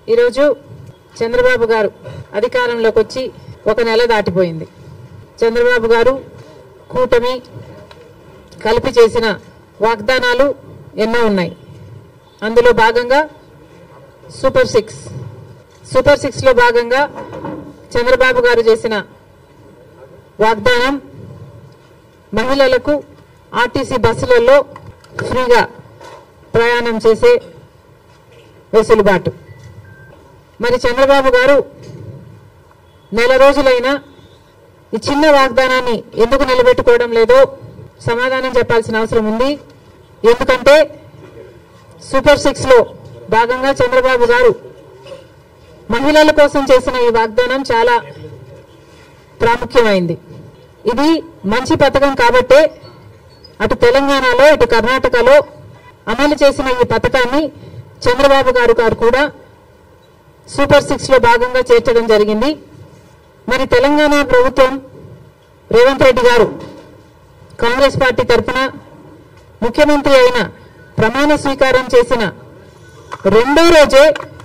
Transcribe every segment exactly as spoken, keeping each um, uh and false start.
ఈరోజు చంద్రబాబు గారు అధికారంలోకి వచ్చి ఒక నెల దాటిపోయింది. చంద్రబాబు గారు కూటమి కలిపి చేసిన వాగ్దానాలు ఎన్నో ఉన్నాయి. అందులో భాగంగా సూపర్ సిక్స్ సూపర్ సిక్స్ లో భాగంగా చంద్రబాబు గారు చేసిన వాగ్దానం మహిళలకు ఆర్టీసీ బస్సులలో ఫ్రీగా ప్రయాణం చేసే వెసులుబాటు. మరి చంద్రబాబు గారు నెల రోజులైనా ఈ చిన్న వాగ్దానాన్ని ఎందుకు నిలబెట్టుకోవడం లేదో సమాధానం చెప్పాల్సిన అవసరం ఉంది. ఎందుకంటే సూపర్ సిక్స్ లో భాగంగా చంద్రబాబు గారు మహిళల కోసం చేసిన ఈ వాగ్దానం చాలా ప్రాముఖ్యమైంది. ఇది మంచి పథకం కాబట్టే అటు తెలంగాణలో ఇటు కర్ణాటకలో అమలు చేసిన ఈ పథకాన్ని చంద్రబాబు గారు గారు కూడా సూపర్ సిక్స్ లో భాగంగా చేర్చడం జరిగింది. మరి తెలంగాణ ప్రభుత్వం రేవంత్ రెడ్డి గారు కాంగ్రెస్ పార్టీ తరఫున ముఖ్యమంత్రి అయిన ప్రమాణ స్వీకారం చేసిన రెండో రోజే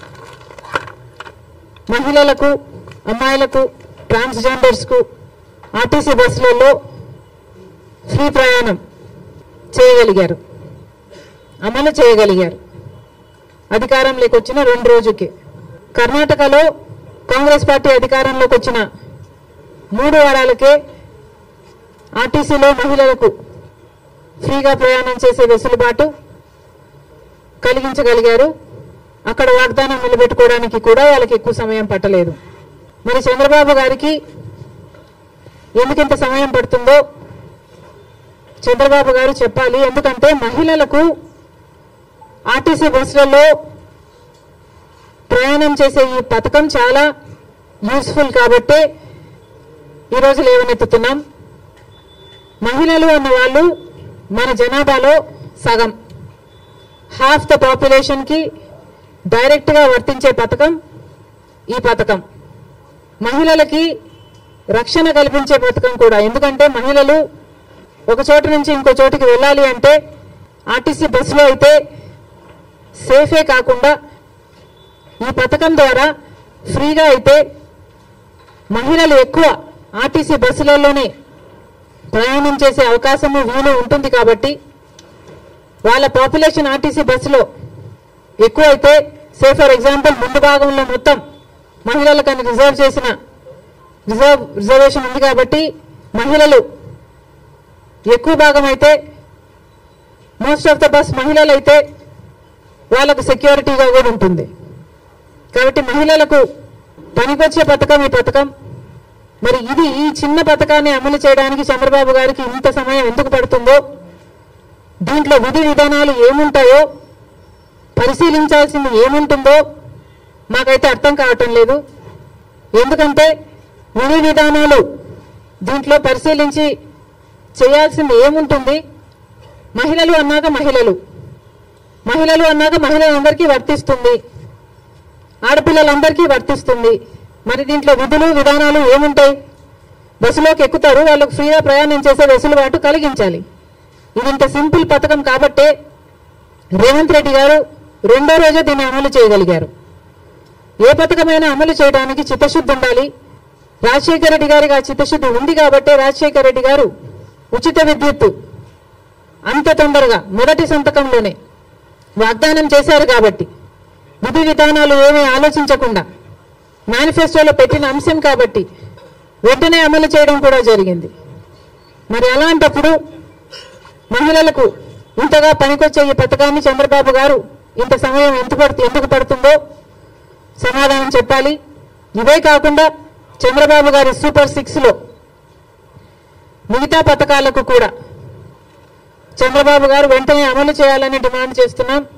మహిళలకు, అమ్మాయిలకు, ట్రాన్స్జెండర్స్ కు ఆర్టీసీ బస్సులలో ఫ్రీ ప్రయాణం చేయగలిగారు, అమలు చేయగలిగారు. అధికారంలోకి వచ్చిన రెండు రోజుకి కర్ణాటకలో కాంగ్రెస్ పార్టీ అధికారంలోకి వచ్చిన మూడు వారాలకే ఆర్టీసీలో మహిళలకు ఫ్రీగా ప్రయాణం చేసే వెసులుబాటు కలిగించగలిగారు. అక్కడ వాగ్దానం నిలబెట్టుకోవడానికి కూడా వాళ్ళకి ఎక్కువ సమయం పట్టలేదు. మరి చంద్రబాబు గారికి ఎందుకింత సమయం పడుతుందో చంద్రబాబు గారు చెప్పాలి. ఎందుకంటే మహిళలకు ఆర్టీసీ బస్సులలో ప్రయాణం చేసే ఈ పథకం చాలా యూస్ఫుల్ కాబట్టే ఈరోజు లేవనెత్తుతున్నాం. మహిళలు అన్న వాళ్ళు మన జనాభాలో సగం, హాఫ్ ద పాపులేషన్ కి డైరెక్ట్ గా వర్తించే పథకం ఈ పథకం. మహిళలకి రక్షణ కల్పించే పథకం కూడా. ఎందుకంటే మహిళలు ఒక చోటు నుంచి ఇంకో చోటికి వెళ్ళాలి అంటే ఆర్టీసీ బస్సులో అయితే సేఫే కాకుండా ఈ పథకం ద్వారా ఫ్రీగా అయితే మహిళలు ఎక్కువ ఆర్టీసీ బస్సులలోనే ప్రయాణం చేసే అవకాశము వీలు ఉంటుంది. కాబట్టి వాళ్ళ పాపులేషన్ ఆర్టీసీ బస్సులో ఎక్కువ అయితే, సే ఫర్ ఎగ్జాంపుల్ ముందు భాగంలో మొత్తం మహిళలకని రిజర్వ్ చేసిన రిజర్వ్ రిజర్వేషన్ ఉంది కాబట్టి మహిళలు ఎక్కువ భాగం అయితే, మోస్ట్ ఆఫ్ ద బస్ మహిళలు అయితే వాళ్ళకు సెక్యూరిటీగా కూడా ఉంటుంది. కాబట్టి మహిళలకు పనికొచ్చే పథకం ఈ పథకం. మరి ఇది ఈ చిన్న పథకాన్ని అమలు చేయడానికి చంద్రబాబు గారికి ఇంత సమయం ఎందుకు పడుతుందో, దీంట్లో విధి విధానాలు ఏముంటాయో, పరిశీలించాల్సింది ఏముంటుందో మాకైతే అర్థం కావటం లేదు. ఎందుకంటే విధి విధానాలు దీంట్లో పరిశీలించి చేయాల్సింది ఏముంటుంది? మహిళలు అన్నాక మహిళలు మహిళలు అన్నాక మహిళలందరికీ వర్తిస్తుంది, ఆడపిల్లలందరికీ వర్తిస్తుంది. మరి దీంట్లో విధులు విధానాలు ఏముంటాయి? బస్సులోకి ఎక్కుతారు, వాళ్ళకు ఫ్రీగా ప్రయాణం చేసే వెసులుబాటు కలిగించాలి. ఇది ఇంత సింపుల్ పథకం కాబట్టే రేవంత్ రెడ్డి గారు రెండో రోజే దీన్ని అమలు చేయగలిగారు. ఏ పథకమైనా అమలు చేయడానికి చిత్తశుద్ధి ఉండాలి. రాజశేఖర రెడ్డి గారికి ఆ చిత్తశుద్ధి ఉంది కాబట్టే రాజశేఖర రెడ్డి గారు ఉచిత విద్యుత్తు అంత తొందరగా మొదటి సంతకంలోనే వాగ్దానం చేశారు. కాబట్టి విధి విధానాలు ఏమీ ఆలోచించకుండా మేనిఫెస్టోలో పెట్టిన అంశం కాబట్టి వెంటనే అమలు చేయడం కూడా జరిగింది. మరి అలాంటప్పుడు మహిళలకు ఇంతగా పనికొచ్చే ఈ పథకాన్ని చంద్రబాబు గారు ఇంత సమయం ఎంత పడుతు ఎందుకు పడుతుందో సమాధానం చెప్పాలి. ఇవే కాకుండా చంద్రబాబు గారి సూపర్ సిక్స్ లో మిగతా పథకాలకు కూడా చంద్రబాబు గారు వెంటనే అమలు చేయాలని డిమాండ్ చేస్తున్నాం.